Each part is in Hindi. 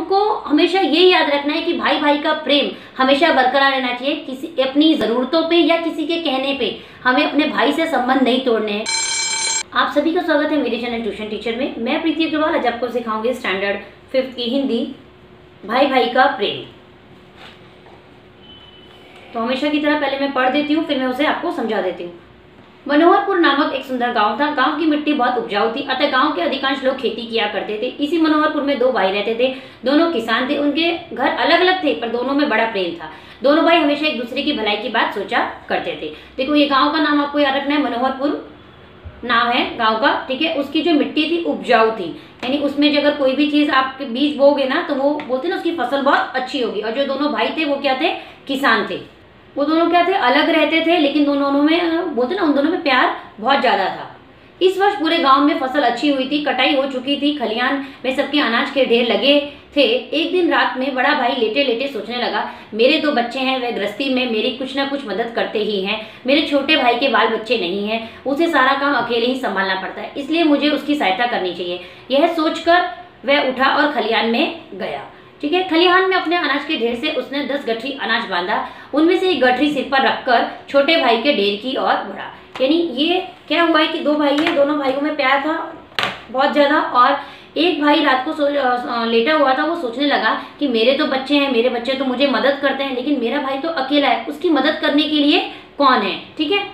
को हमेशा ये याद रखना है कि भाई भाई का प्रेम हमेशा बरकरार रहना चाहिए। किसी अपनी ज़रूरतों पे या किसी के कहने पे हमें अपने भाई से संबंध नहीं तोड़ने हैं। आप सभी का स्वागत है मेरे चैनल ट्यूशन टीचर में। मैं प्रीति अग्रवाल आज आपको सिखाऊंगी स्टैंडर्ड 5th की हिंदी भाई भाई का प्रेम। तो हमेशा की तरह पहले मैं पढ़ देती हूँ, फिर मैं उसे आपको समझा देती हूँ। मनोहरपुर नामक एक सुंदर गांव था। गांव की मिट्टी बहुत उपजाऊ थी, अतः गांव के अधिकांश लोग खेती किया करते थे। इसी मनोहरपुर में 2 भाई रहते थे। दोनों किसान थे। उनके घर अलग अलग थे पर दोनों में बड़ा प्रेम था। दोनों भाई हमेशा एक दूसरे की भलाई की बात सोचा करते थे। देखो, ये गाँव का नाम आपको याद रखना है, मनोहरपुर नाम है गांव का, ठीक है। उसकी जो मिट्टी थी उपजाऊ थी, यानी उसमें अगर कोई भी चीज आप बीज बोगे ना तो वो बोलते ना उसकी फसल बहुत अच्छी होगी। और जो दोनों भाई थे वो क्या थे, किसान थे। वो दोनों क्या थे, अलग रहते थे, लेकिन दोनों में बोलते ना उन दोनों में प्यार बहुत ज्यादा था। इस वर्ष पूरे गांव में फसल अच्छी हुई थी, कटाई हो चुकी थी, खलिहान में सबके अनाज के ढेर लगे थे। एक दिन रात में बड़ा भाई लेटे लेटे सोचने लगा, मेरे 2 बच्चे हैं, वे गृहस्थी में मेरी कुछ ना कुछ मदद करते ही हैं। मेरे छोटे भाई के बाल बच्चे नहीं हैं, उसे सारा काम अकेले ही संभालना पड़ता है, इसलिए मुझे उसकी सहायता करनी चाहिए। यह सोचकर वह उठा और खलिहान में गया, ठीक है। खलिहान में अपने अनाज के ढेर से उसने 10 गठरी अनाज बांधा। उनमें से एक गठरी सिर पर रखकर छोटे भाई के ढेर की ओर बढ़ा। यानी ये क्या हुआ है कि 2 भाई है, दोनों भाइयों में प्यार था बहुत ज्यादा। और एक भाई रात को लेटा हुआ था, वो सोचने लगा कि मेरे तो बच्चे हैं, मेरे बच्चे तो मुझे मदद करते हैं, लेकिन मेरा भाई तो अकेला है, उसकी मदद करने के लिए कौन है, ठीक है।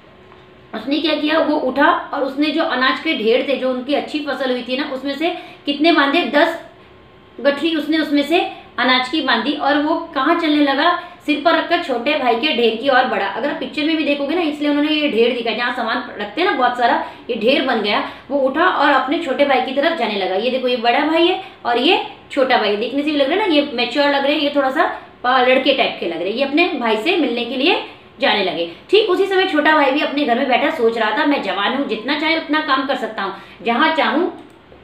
उसने क्या किया, वो उठा और उसने जो अनाज के ढेर थे, जो उनकी अच्छी फसल हुई थी ना, उसमें से कितने बांधे, 10 गठरी उसने उसमें से अनाज की बांधी। और वो कहाँ चलने लगा, सिर पर रखकर छोटे भाई के ढेर की ओर बढ़ा। अगर पिक्चर में भी देखोगे ना, इसलिए उन्होंने ये ढेर दिखा, जहाँ सामान रखते हैं ना बहुत सारा, ये ढेर बन गया। वो उठा और अपने छोटे भाई की तरफ जाने लगा। ये देखो, ये बड़ा भाई है और ये छोटा भाई है। देखने से भी लग रहा है ना, ये मैच्योर लग रहे हैं, ये थोड़ा सा लड़के टाइप के लग रहे हैं। ये अपने भाई से मिलने के लिए जाने लगे। ठीक उसी समय छोटा भाई भी अपने घर में बैठा सोच रहा था, मैं जवान हूँ, जितना चाहे उतना काम कर सकता हूँ, जहाँ चाहूँ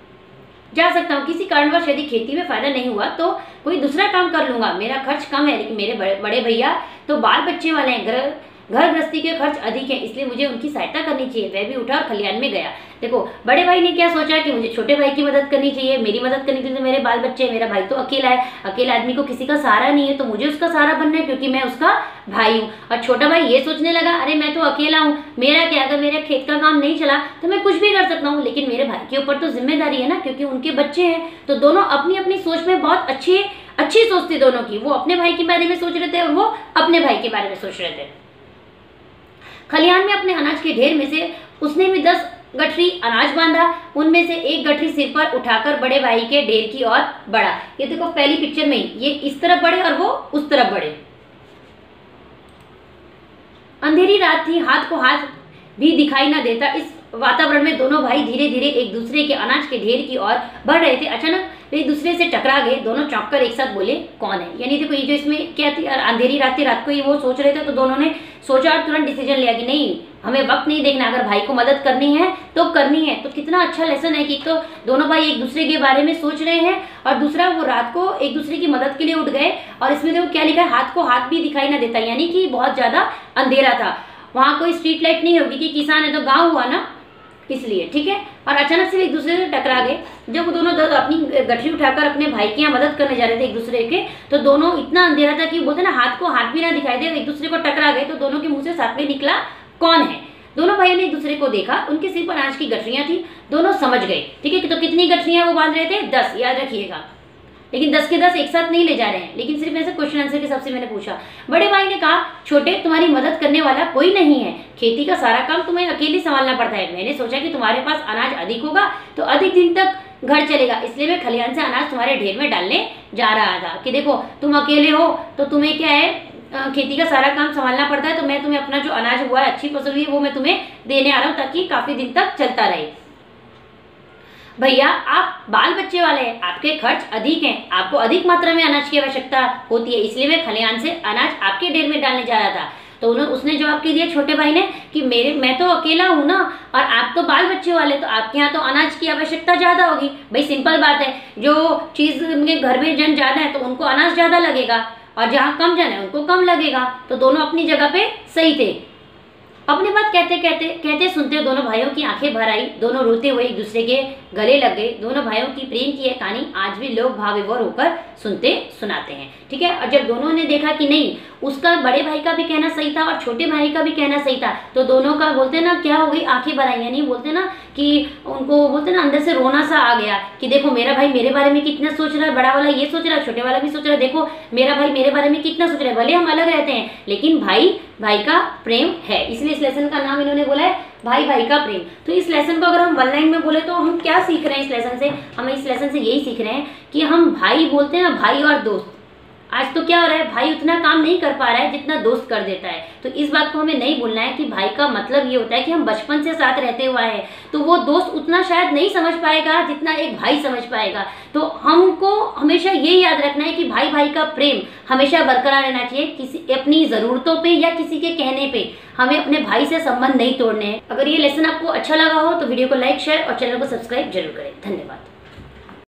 जा सकता हूँ। किसी कारणवश यदि खेती में फायदा नहीं हुआ तो कोई दूसरा काम कर लूंगा। मेरा खर्च कम है, लेकिन मेरे बड़े भैया तो बाल बच्चे वाले हैं, घर गृहस्थी के खर्च अधिक हैं, इसलिए मुझे उनकी सहायता करनी चाहिए। वह भी उठा और खलिहान में गया। देखो, बड़े भाई ने क्या सोचा कि मुझे छोटे भाई की मदद करनी चाहिए, मेरी मदद करनी चाहिए, मेरे बाल बच्चे, मेरा भाई तो अकेला है, अकेला आदमी को किसी का सहारा नहीं है, तो मुझे उसका सहारा बनना है क्योंकि मैं उसका भाई हूँ। और छोटा भाई ये सोचने लगा, अरे मैं तो अकेला हूँ, मेरा क्या, अगर मेरे खेत का काम नहीं चला तो मैं कुछ भी कर सकता हूँ, लेकिन मेरे भाई के ऊपर तो जिम्मेदारी है ना, क्योंकि उनके बच्चे हैं। तो दोनों अपनी अपनी सोच में बहुत अच्छी सोच थी दोनों की। वो अपने भाई के बारे में सोच रहे थे और वो अपने भाई के बारे में सोच रहे थे। खलिहान में अपने अनाज के ढेर में से उसने भी 10 गठरी अनाज बांधा। उनमें से एक गठरी सिर पर उठाकर बड़े भाई के ढेर की ओर बढ़ा। ये देखो, पहली पिक्चर में ही ये इस तरफ बढ़े और वो उस तरफ बढ़े। अंधेरी रात थी, हाथ को हाथ भी दिखाई ना देता। इस वातावरण में दोनों भाई धीरे धीरे एक दूसरे के अनाज के ढेर की ओर बढ़ रहे थे। अचानक वे एक दूसरे से टकरा गए। दोनों चौंक कर एक साथ बोले, कौन है। यानी देखो, ये जो इसमें क्या थी, अंधेरी रात थी, रात को ये वो सोच रहे थे, तो दोनों ने सोचा और तुरंत डिसीजन लिया कि नहीं, हमें वक्त नहीं देखना, अगर भाई को मदद करनी है तो करनी है। तो कितना अच्छा लेसन है कि तो दोनों भाई एक दूसरे के बारे में सोच रहे हैं, और दूसरा वो रात को एक दूसरे की मदद के लिए उठ गए। और इसमें देखो क्या लिखा है, हाथ को हाथ भी दिखाई ना देता, यानी कि बहुत ज्यादा अंधेरा था, वहां कोई स्ट्रीट लाइट नहीं होगी कि किसान है तो गाँव हुआ ना, इसलिए, ठीक है। और अचानक से एक दूसरे से टकरा गए। जब वो दोनों अपनी गठरी उठाकर अपने भाई की यहाँ मदद करने जा रहे थे एक दूसरे के, तो दोनों इतना अंधेरा था कि बोलते ना हाथ को हाथ भी ना दिखाई दे, एक दूसरे को टकरा गए। तो दोनों के मुंह से साथ में निकला, कौन है। दोनों भाइयों ने एक दूसरे को देखा, उनके सिर पर अनाज की गठरियां थी। दोनों समझ गए, ठीक है। तो कितनी गठरियां वो बांध रहे थे, 10, याद रखिएगा। लेकिन 10 के 10 एक साथ नहीं ले जा रहे हैं, लेकिन सिर्फ ऐसे क्वेश्चन आंसर के हिसाब से मैंने पूछा। बड़े भाई ने कहा, छोटे, तुम्हारी मदद करने वाला कोई नहीं है, खेती का सारा काम तुम्हें अकेले संभालना पड़ता है। मैंने सोचा कि तुम्हारे पास अनाज अधिक होगा तो अधिक दिन तक घर चलेगा, इसलिए मैं खलिहान से अनाज तुम्हारे ढेर में डालने जा रहा था। कि देखो, तुम अकेले हो तो तुम्हें क्या है, खेती का सारा काम संभालना पड़ता है, तो मैं तुम्हें अपना जो अनाज हुआ है, अच्छी फसल हुई है, वो मैं तुम्हें देने आ रहा हूँ ताकि काफी दिन तक चलता रहे। भैया, आप बाल बच्चे वाले हैं, आपके खर्च अधिक हैं, आपको अधिक मात्रा में अनाज की आवश्यकता होती है, इसलिए मैं खलिहान से अनाज आपके ढेर में डालने जा रहा था। तो उसने जवाब दिया छोटे भाई ने कि मैं तो अकेला हूँ ना, और आप तो बाल बच्चे वाले, तो आपके यहाँ तो अनाज की आवश्यकता ज्यादा होगी। भाई सिंपल बात है, जो चीज घर में जन ज्यादा है तो उनको अनाज ज्यादा लगेगा, और जहाँ कम जन है उनको कम लगेगा। तो दोनों अपनी जगह पे सही थे। अपनी बात कहते सुनते दोनों भाइयों की आंखें भर आई। दोनों रोते हुए एक दूसरे के गले लग गए। दोनों भाइयों की प्रेम की यह कहानी आज भी लोग भाव विभोर होकर सुनते सुनाते हैं। ठीक है, और जब दोनों ने देखा कि नहीं, उसका बड़े भाई का भी कहना सही था और छोटे भाई का भी कहना सही था, तो दोनों का बोलते ना क्या हो गई, आंखें भर आई। यानी बोलते ना कि उनको बोलते ना अंदर से रोना सा आ गया कि देखो मेरा भाई मेरे बारे में कितना सोच रहा है, बड़ा वाला ये सोच रहा है, छोटे वाला भी सोच रहा है, देखो मेरा भाई मेरे बारे में कितना सोच रहा है। भले हम अलग रहते हैं लेकिन भाई भाई का प्रेम है, इसलिए इस लेसन का नाम इन्होंने बोला है भाई भाई का प्रेम। तो इस लेसन को अगर हम वन लाइन में बोले तो हम क्या सीख रहे हैं इस लेसन से? हम इस लेसन से यही सीख रहे हैं कि हम भाई बोलते हैं ना, भाई और दोस्त। आज तो क्या हो रहा है, भाई उतना काम नहीं कर पा रहा है जितना दोस्त कर देता है। तो इस बात को हमें नहीं भूलना है कि भाई का मतलब ये होता है कि हम बचपन से साथ रहते हुए हैं, तो वो दोस्त उतना शायद नहीं समझ पाएगा जितना एक भाई समझ पाएगा। तो हमको हमेशा ये याद रखना है कि भाई भाई का प्रेम हमेशा बरकरार रहना चाहिए। किसी अपनी जरूरतों पे या किसी के कहने पे हमें अपने भाई से संबंध नहीं तोड़ने हैं। अगर ये लेसन आपको अच्छा लगा हो तो वीडियो को लाइक, शेयर और चैनल को सब्सक्राइब जरूर करें। धन्यवाद।